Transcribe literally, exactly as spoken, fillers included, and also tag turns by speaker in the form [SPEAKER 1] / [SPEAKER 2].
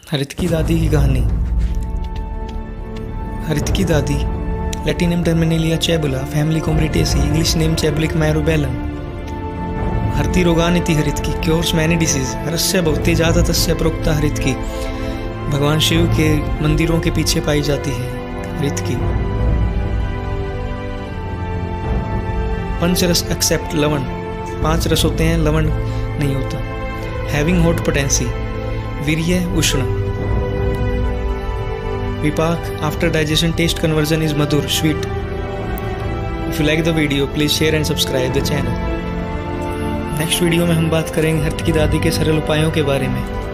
[SPEAKER 1] हरित की दादी की कहानी। हरित की दादी, Latin name Terminalia chebula, family Combretaceae, English name chebulic myrobalan. हरति रोगानिति हरित की, क्योर्स मैनी डिसीज। हरस्य भवते जाता तस्य प्रोक्ता हरित की, भगवान शिव के मंदिरों के पीछे पाई जाती है हरित की। पंचरस एक्सेप्ट लवण, पांच रस होते हैं, लवण नहीं होता। हैविंग हॉट पोटेंसी, वीर्य उष्ण। विपाक, after digestion taste conversion is मधुर sweet. If you like the video please share and subscribe the channel. Next video में हम बात करेंगे हरित की दादी के सरल उपायों के बारे में।